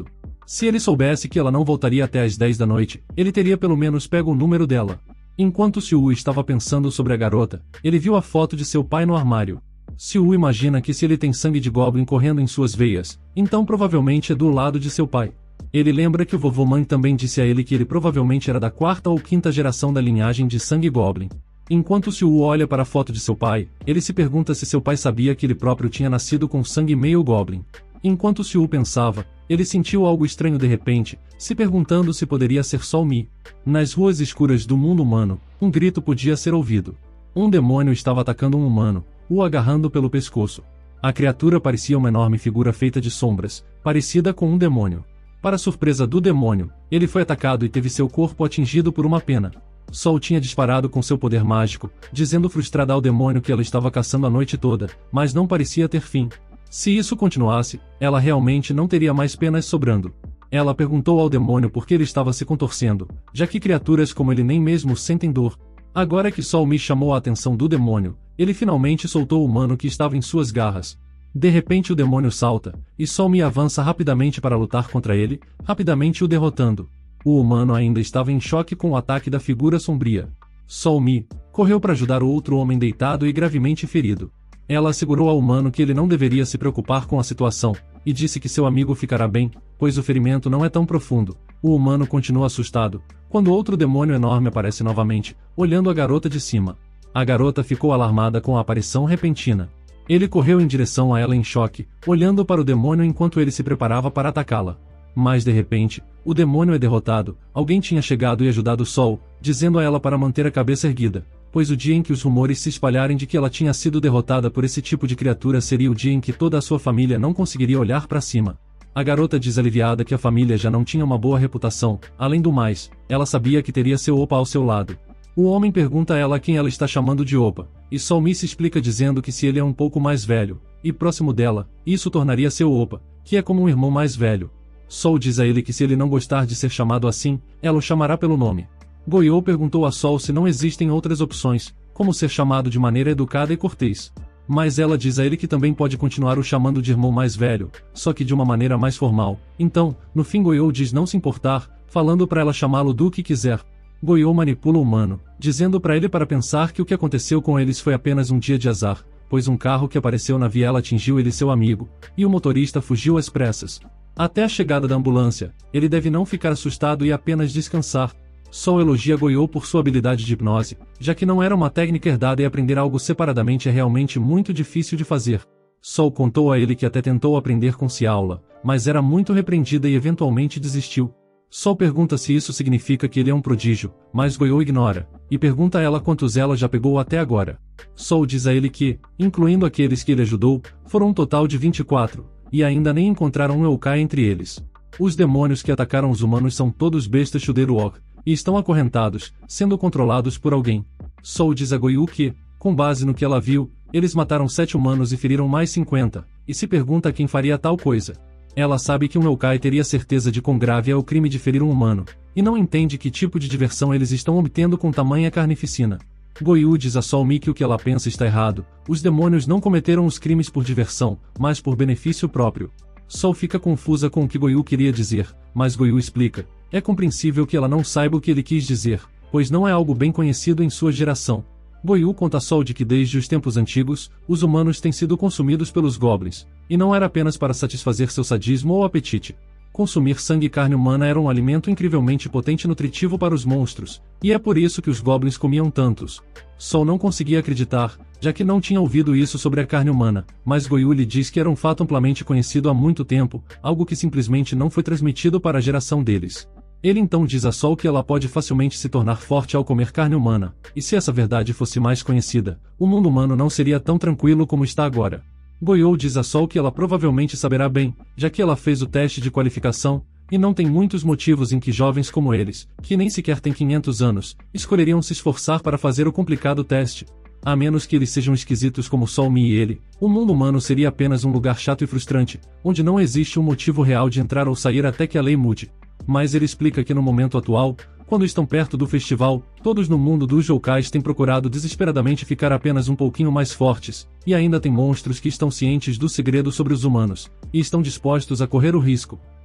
Se ele soubesse que ela não voltaria até às 10 da noite, ele teria pelo menos pego o número dela. Enquanto Siwoo estava pensando sobre a garota, ele viu a foto de seu pai no armário. Siwoo imagina que se ele tem sangue de Goblin correndo em suas veias, então provavelmente é do lado de seu pai. Ele lembra que o vovô Mãe também disse a ele que ele provavelmente era da 4ª ou 5ª geração da linhagem de sangue Goblin. Enquanto Siwoo olha para a foto de seu pai, ele se pergunta se seu pai sabia que ele próprio tinha nascido com sangue meio Goblin. Enquanto Siwoo pensava, ele sentiu algo estranho de repente, se perguntando se poderia ser só o Mi. Nas ruas escuras do mundo humano, um grito podia ser ouvido. Um demônio estava atacando um humano, o agarrando pelo pescoço. A criatura parecia uma enorme figura feita de sombras, parecida com um demônio. Para surpresa do demônio, ele foi atacado e teve seu corpo atingido por uma pena. Sol tinha disparado com seu poder mágico, dizendo frustrada ao demônio que ela estava caçando a noite toda, mas não parecia ter fim. Se isso continuasse, ela realmente não teria mais penas sobrando. Ela perguntou ao demônio por que ele estava se contorcendo, já que criaturas como ele nem mesmo sentem dor. Agora que Sol Me chamou a atenção do demônio, ele finalmente soltou o humano que estava em suas garras. De repente o demônio salta, e Sol Me avança rapidamente para lutar contra ele, rapidamente o derrotando. O humano ainda estava em choque com o ataque da figura sombria. Sol Me correu para ajudar o outro homem deitado e gravemente ferido. Ela assegurou ao humano que ele não deveria se preocupar com a situação, e disse que seu amigo ficará bem, pois o ferimento não é tão profundo. O humano continua assustado, quando outro demônio enorme aparece novamente, olhando a garota de cima. A garota ficou alarmada com a aparição repentina. Ele correu em direção a ela em choque, olhando para o demônio enquanto ele se preparava para atacá-la. Mas de repente, o demônio é derrotado. Alguém tinha chegado e ajudado Sol, dizendo a ela para manter a cabeça erguida, pois o dia em que os rumores se espalharem de que ela tinha sido derrotada por esse tipo de criatura seria o dia em que toda a sua família não conseguiria olhar para cima. A garota diz aliviada que a família já não tinha uma boa reputação. Além do mais, ela sabia que teria seu Opa ao seu lado. O homem pergunta a ela quem ela está chamando de Opa, e Sol Me se explica dizendo que se ele é um pouco mais velho, e próximo dela, isso tornaria seu Opa, que é como um irmão mais velho. Sol diz a ele que se ele não gostar de ser chamado assim, ela o chamará pelo nome. Goyo perguntou a Sol se não existem outras opções, como ser chamado de maneira educada e cortês. Mas ela diz a ele que também pode continuar o chamando de irmão mais velho, só que de uma maneira mais formal. Então, no fim Goyo diz não se importar, falando para ela chamá-lo do que quiser. Goyo manipula o humano, dizendo para ele para pensar que o que aconteceu com eles foi apenas um dia de azar, pois um carro que apareceu na viela atingiu ele e seu amigo, e o motorista fugiu às pressas. Até a chegada da ambulância, ele deve não ficar assustado e apenas descansar. Sol elogia Goyo por sua habilidade de hipnose, já que não era uma técnica herdada e aprender algo separadamente é realmente muito difícil de fazer. Sol contou a ele que até tentou aprender com Ciaula, mas era muito repreendida e eventualmente desistiu. Sol pergunta se isso significa que ele é um prodígio, mas Goyo ignora, e pergunta a ela quantos ela já pegou até agora. Sol diz a ele que, incluindo aqueles que ele ajudou, foram um total de 24, e ainda nem encontraram um yokai entre eles. Os demônios que atacaram os humanos são todos bestas Shuderuok, e estão acorrentados, sendo controlados por alguém. Sol diz a Goyo que, com base no que ela viu, eles mataram 7 humanos e feriram mais 50, e se pergunta quem faria tal coisa. Ela sabe que um yokai teria certeza de quão grave é o crime de ferir um humano, e não entende que tipo de diversão eles estão obtendo com tamanha carnificina. Goyo diz a Sol Me que o que ela pensa está errado, os demônios não cometeram os crimes por diversão, mas por benefício próprio. Sol fica confusa com o que Goyo queria dizer, mas Goyo explica. É compreensível que ela não saiba o que ele quis dizer, pois não é algo bem conhecido em sua geração. Goyo conta a Sol de que desde os tempos antigos, os humanos têm sido consumidos pelos goblins, e não era apenas para satisfazer seu sadismo ou apetite. Consumir sangue e carne humana era um alimento incrivelmente potente e nutritivo para os monstros, e é por isso que os goblins comiam tantos. Sol não conseguia acreditar, já que não tinha ouvido isso sobre a carne humana, mas Goyo lhe diz que era um fato amplamente conhecido há muito tempo, algo que simplesmente não foi transmitido para a geração deles. Ele então diz a Sol que ela pode facilmente se tornar forte ao comer carne humana, e se essa verdade fosse mais conhecida, o mundo humano não seria tão tranquilo como está agora. Goyo diz a Sol que ela provavelmente saberá bem, já que ela fez o teste de qualificação, e não tem muitos motivos em que jovens como eles, que nem sequer têm 500 anos, escolheriam se esforçar para fazer o complicado teste. A menos que eles sejam esquisitos como Sol Me e ele, o mundo humano seria apenas um lugar chato e frustrante, onde não existe um motivo real de entrar ou sair até que a lei mude. Mas ele explica que no momento atual, quando estão perto do festival, todos no mundo dos youkais têm procurado desesperadamente ficar apenas um pouquinho mais fortes, e ainda tem monstros que estão cientes do segredo sobre os humanos, e estão dispostos a correr o risco.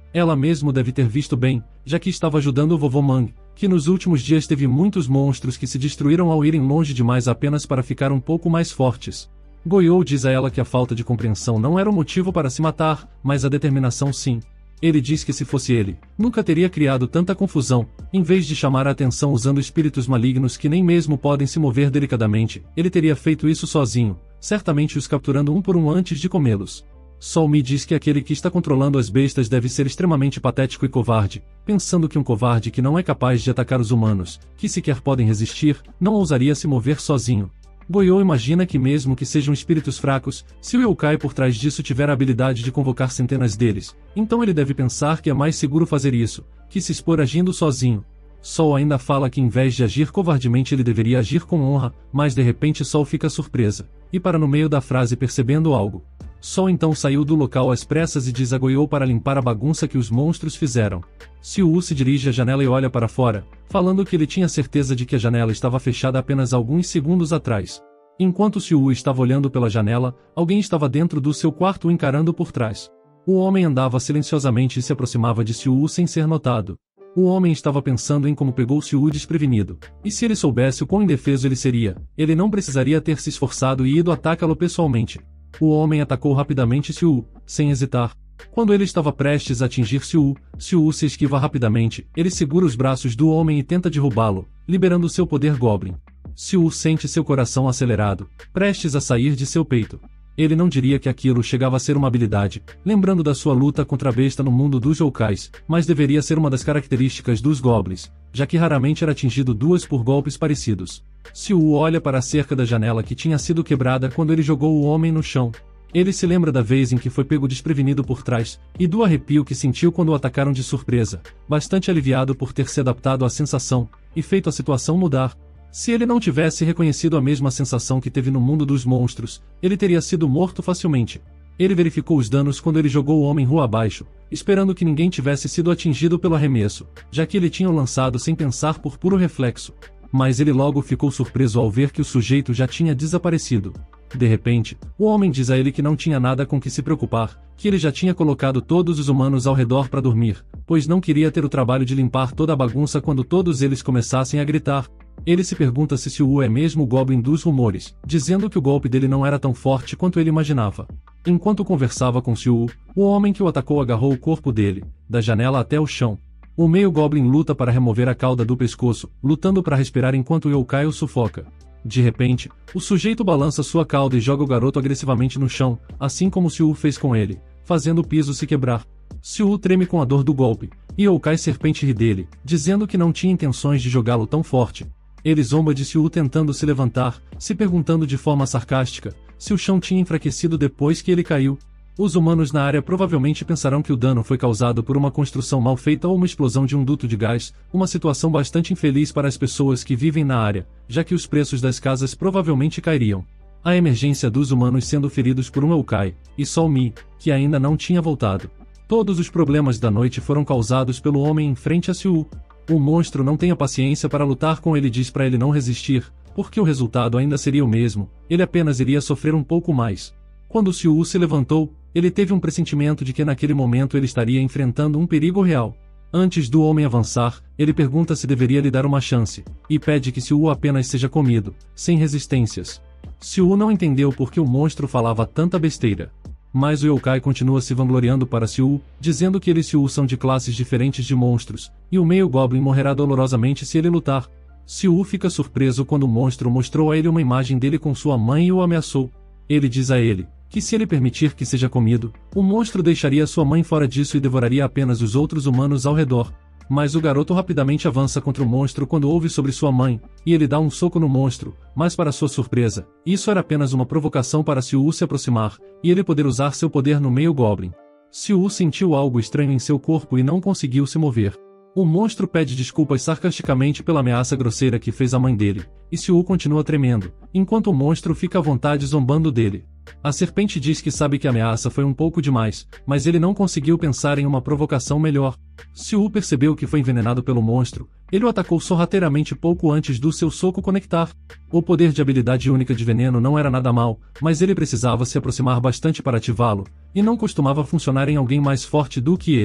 Ela mesmo deve ter visto bem, já que estava ajudando o vovô Mang, que nos últimos dias teve muitos monstros que se destruíram ao irem longe demais apenas para ficar um pouco mais fortes. Goyo diz a ela que a falta de compreensão não era o motivo para se matar, mas a determinação sim. Ele diz que se fosse ele, nunca teria criado tanta confusão, em vez de chamar a atenção usando espíritos malignos que nem mesmo podem se mover delicadamente, ele teria feito isso sozinho, certamente os capturando um por um antes de comê-los. Sol Mi diz que aquele que está controlando as bestas deve ser extremamente patético e covarde, pensando que um covarde que não é capaz de atacar os humanos, que sequer podem resistir, não ousaria se mover sozinho. Goyo imagina que mesmo que sejam espíritos fracos, se o yokai por trás disso tiver a habilidade de convocar centenas deles, então ele deve pensar que é mais seguro fazer isso, que se expor agindo sozinho. Sol ainda fala que em vez de agir covardemente ele deveria agir com honra, mas de repente Sol fica surpresa, e para no meio da frase percebendo algo. Sol então saiu do local às pressas e diz a Goyo para limpar a bagunça que os monstros fizeram. Siu se dirige à janela e olha para fora, falando que ele tinha certeza de que a janela estava fechada apenas alguns segundos atrás. Enquanto Siu estava olhando pela janela, alguém estava dentro do seu quarto encarando por trás. O homem andava silenciosamente e se aproximava de Siu sem ser notado. O homem estava pensando em como pegou Siu desprevenido, e se ele soubesse o quão indefeso ele seria, ele não precisaria ter se esforçado e ido atacá-lo pessoalmente. O homem atacou rapidamente Siu, sem hesitar. Quando ele estava prestes a atingir Siu se esquiva rapidamente, ele segura os braços do homem e tenta derrubá-lo, liberando seu poder Goblin. Siu sente seu coração acelerado, prestes a sair de seu peito. Ele não diria que aquilo chegava a ser uma habilidade, lembrando da sua luta contra a besta no mundo dos youkais, mas deveria ser uma das características dos goblins, já que raramente era atingido duas por golpes parecidos. Siu olha para a cerca da janela que tinha sido quebrada quando ele jogou o homem no chão. Ele se lembra da vez em que foi pego desprevenido por trás, e do arrepio que sentiu quando o atacaram de surpresa, bastante aliviado por ter se adaptado à sensação, e feito a situação mudar. Se ele não tivesse reconhecido a mesma sensação que teve no mundo dos monstros, ele teria sido morto facilmente. Ele verificou os danos quando ele jogou o homem rua abaixo, esperando que ninguém tivesse sido atingido pelo arremesso, já que ele tinha o lançado sem pensar por puro reflexo. Mas ele logo ficou surpreso ao ver que o sujeito já tinha desaparecido. De repente, o homem diz a ele que não tinha nada com que se preocupar, que ele já tinha colocado todos os humanos ao redor para dormir, pois não queria ter o trabalho de limpar toda a bagunça quando todos eles começassem a gritar. Ele se pergunta se Siu é mesmo o Goblin dos rumores, dizendo que o golpe dele não era tão forte quanto ele imaginava. Enquanto conversava com Siu, o homem que o atacou agarrou o corpo dele, da janela até o chão. O meio Goblin luta para remover a cauda do pescoço, lutando para respirar enquanto o yokai o sufoca. De repente, o sujeito balança sua cauda e joga o garoto agressivamente no chão, assim como Siu fez com ele, fazendo o piso se quebrar. Siu treme com a dor do golpe, e Yokai Serpente ri dele, dizendo que não tinha intenções de jogá-lo tão forte. Ele zomba de Siu tentando se levantar, se perguntando de forma sarcástica se o chão tinha enfraquecido depois que ele caiu. Os humanos na área provavelmente pensarão que o dano foi causado por uma construção mal feita ou uma explosão de um duto de gás, uma situação bastante infeliz para as pessoas que vivem na área, já que os preços das casas provavelmente cairiam. A emergência dos humanos sendo feridos por um yokai, e Sol Mi, que ainda não tinha voltado. Todos os problemas da noite foram causados pelo homem em frente a Siu. O monstro não tem a paciência para lutar com ele e diz para ele não resistir, porque o resultado ainda seria o mesmo, ele apenas iria sofrer um pouco mais. Quando Siu se levantou, ele teve um pressentimento de que naquele momento ele estaria enfrentando um perigo real. Antes do homem avançar, ele pergunta se deveria lhe dar uma chance, e pede que Siu apenas seja comido, sem resistências. Siu não entendeu por que o monstro falava tanta besteira. Mas o yokai continua se vangloriando para Siu, dizendo que ele e Siu são de classes diferentes de monstros, e o meio Goblin morrerá dolorosamente se ele lutar. Siu fica surpreso quando o monstro mostrou a ele uma imagem dele com sua mãe e o ameaçou. Ele diz a ele que se ele permitir que seja comido, o monstro deixaria sua mãe fora disso e devoraria apenas os outros humanos ao redor. Mas o garoto rapidamente avança contra o monstro quando ouve sobre sua mãe, e ele dá um soco no monstro, mas para sua surpresa, isso era apenas uma provocação para Siu se aproximar, e ele poder usar seu poder no meio Goblin. Siu sentiu algo estranho em seu corpo e não conseguiu se mover. O monstro pede desculpas sarcasticamente pela ameaça grosseira que fez a mãe dele, e Siu continua tremendo, enquanto o monstro fica à vontade zombando dele. A serpente diz que sabe que a ameaça foi um pouco demais, mas ele não conseguiu pensar em uma provocação melhor. Siu percebeu que foi envenenado pelo monstro, ele o atacou sorrateiramente pouco antes do seu soco conectar. O poder de habilidade única de veneno não era nada mal, mas ele precisava se aproximar bastante para ativá-lo, e não costumava funcionar em alguém mais forte do que ele.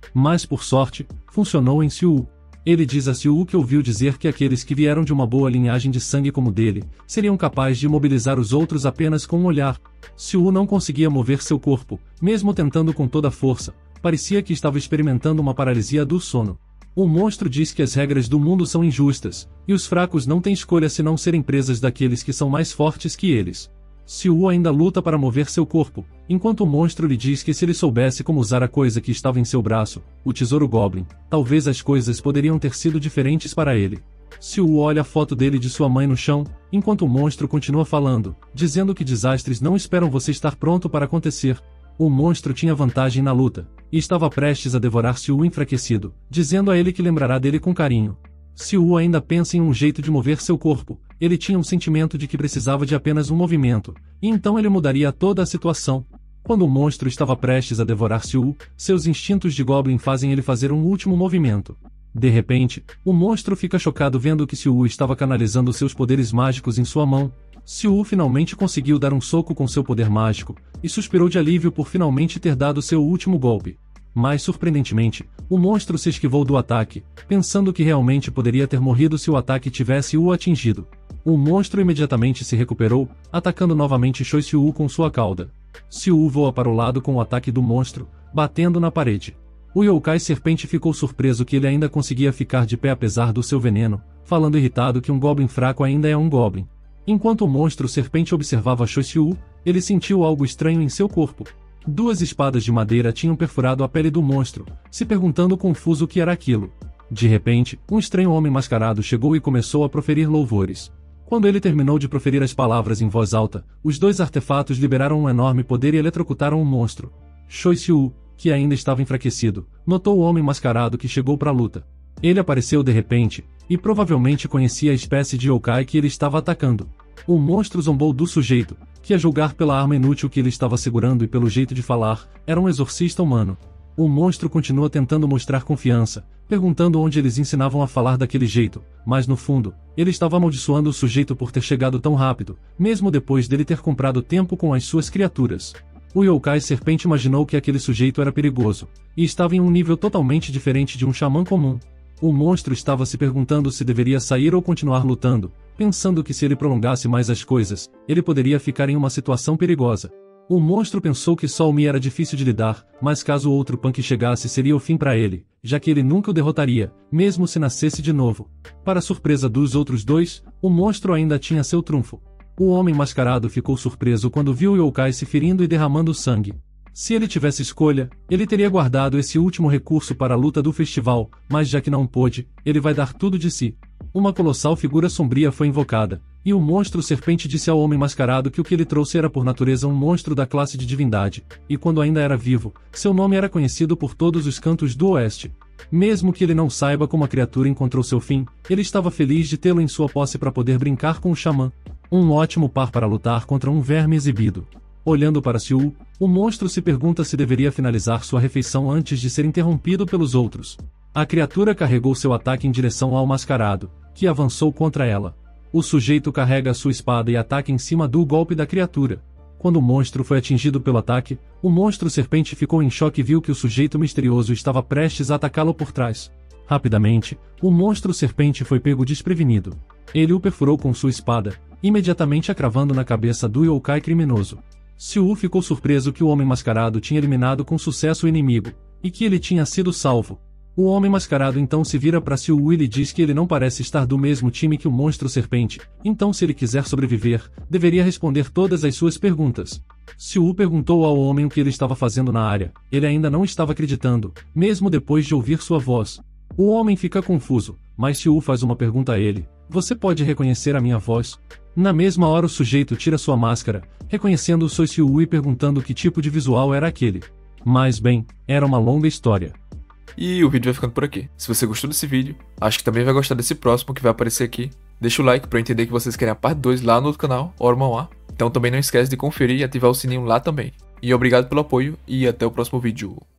Mas por sorte, funcionou em Siu. Ele diz a Siu que ouviu dizer que aqueles que vieram de uma boa linhagem de sangue como dele, seriam capazes de imobilizar os outros apenas com um olhar. Siu não conseguia mover seu corpo, mesmo tentando com toda a força, parecia que estava experimentando uma paralisia do sono. O monstro diz que as regras do mundo são injustas, e os fracos não têm escolha senão serem presas daqueles que são mais fortes que eles. Siu ainda luta para mover seu corpo, enquanto o monstro lhe diz que se ele soubesse como usar a coisa que estava em seu braço, o tesouro Goblin, talvez as coisas poderiam ter sido diferentes para ele. Siu olha a foto dele e de sua mãe no chão, enquanto o monstro continua falando, dizendo que desastres não esperam você estar pronto para acontecer. O monstro tinha vantagem na luta, e estava prestes a devorar Siu enfraquecido, dizendo a ele que lembrará dele com carinho. Siu ainda pensa em um jeito de mover seu corpo, ele tinha um sentimento de que precisava de apenas um movimento, e então ele mudaria toda a situação. Quando o monstro estava prestes a devorar Siu, seus instintos de Goblin fazem ele fazer um último movimento. De repente, o monstro fica chocado vendo que Siu estava canalizando seus poderes mágicos em sua mão. Siu finalmente conseguiu dar um soco com seu poder mágico, e suspirou de alívio por finalmente ter dado seu último golpe. Mas surpreendentemente, o monstro se esquivou do ataque, pensando que realmente poderia ter morrido se o ataque tivesse o atingido. O monstro imediatamente se recuperou, atacando novamente Choi Siu com sua cauda. Siu voa para o lado com o ataque do monstro, batendo na parede. O Yokai Serpente ficou surpreso que ele ainda conseguia ficar de pé apesar do seu veneno, falando irritado que um Goblin fraco ainda é um Goblin. Enquanto o monstro serpente observava Choi Siu, ele sentiu algo estranho em seu corpo. Duas espadas de madeira tinham perfurado a pele do monstro, se perguntando confuso o que era aquilo. De repente, um estranho homem mascarado chegou e começou a proferir louvores. Quando ele terminou de proferir as palavras em voz alta, os dois artefatos liberaram um enorme poder e eletrocutaram o monstro. Choi Siu, que ainda estava enfraquecido, notou o homem mascarado que chegou para a luta. Ele apareceu de repente, e provavelmente conhecia a espécie de yokai que ele estava atacando. O monstro zombou do sujeito, que a julgar pela arma inútil que ele estava segurando e pelo jeito de falar, era um exorcista humano. O monstro continua tentando mostrar confiança, perguntando onde eles ensinavam a falar daquele jeito, mas no fundo, ele estava amaldiçoando o sujeito por ter chegado tão rápido, mesmo depois dele ter comprado tempo com as suas criaturas. O Yokai Serpente imaginou que aquele sujeito era perigoso, e estava em um nível totalmente diferente de um xamã comum. O monstro estava se perguntando se deveria sair ou continuar lutando, pensando que se ele prolongasse mais as coisas, ele poderia ficar em uma situação perigosa. O monstro pensou que só o Mi era difícil de lidar, mas caso outro Punk chegasse seria o fim para ele, já que ele nunca o derrotaria, mesmo se nascesse de novo. Para surpresa dos outros dois, o monstro ainda tinha seu trunfo. O homem mascarado ficou surpreso quando viu o yokai se ferindo e derramando sangue. Se ele tivesse escolha, ele teria guardado esse último recurso para a luta do festival, mas já que não pôde, ele vai dar tudo de si. Uma colossal figura sombria foi invocada, e o monstro serpente disse ao homem mascarado que o que ele trouxe era por natureza um monstro da classe de divindade, e quando ainda era vivo, seu nome era conhecido por todos os cantos do oeste. Mesmo que ele não saiba como a criatura encontrou seu fim, ele estava feliz de tê-lo em sua posse para poder brincar com o xamã. Um ótimo par para lutar contra um verme exibido. Olhando para Siu, o monstro se pergunta se deveria finalizar sua refeição antes de ser interrompido pelos outros. A criatura carregou seu ataque em direção ao mascarado, que avançou contra ela. O sujeito carrega sua espada e ataca em cima do golpe da criatura. Quando o monstro foi atingido pelo ataque, o monstro serpente ficou em choque e viu que o sujeito misterioso estava prestes a atacá-lo por trás. Rapidamente, o monstro serpente foi pego desprevenido. Ele o perfurou com sua espada, imediatamente a cravando na cabeça do yokai criminoso. Siu ficou surpreso que o homem mascarado tinha eliminado com sucesso o inimigo, e que ele tinha sido salvo. O homem mascarado então se vira para Siu e lhe diz que ele não parece estar do mesmo time que o monstro serpente, então se ele quiser sobreviver, deveria responder todas as suas perguntas. Siu perguntou ao homem o que ele estava fazendo na área, ele ainda não estava acreditando, mesmo depois de ouvir sua voz. O homem fica confuso, mas Siu faz uma pergunta a ele: "Você pode reconhecer a minha voz?" Na mesma hora o sujeito tira sua máscara, reconhecendo o Choi Siu e perguntando que tipo de visual era aquele. Mas bem, era uma longa história. E o vídeo vai ficando por aqui. Se você gostou desse vídeo, acho que também vai gostar desse próximo que vai aparecer aqui. Deixa o like pra eu entender que vocês querem a parte 2 lá no outro canal, Ormão. Então também não esquece de conferir e ativar o sininho lá também. E obrigado pelo apoio e até o próximo vídeo.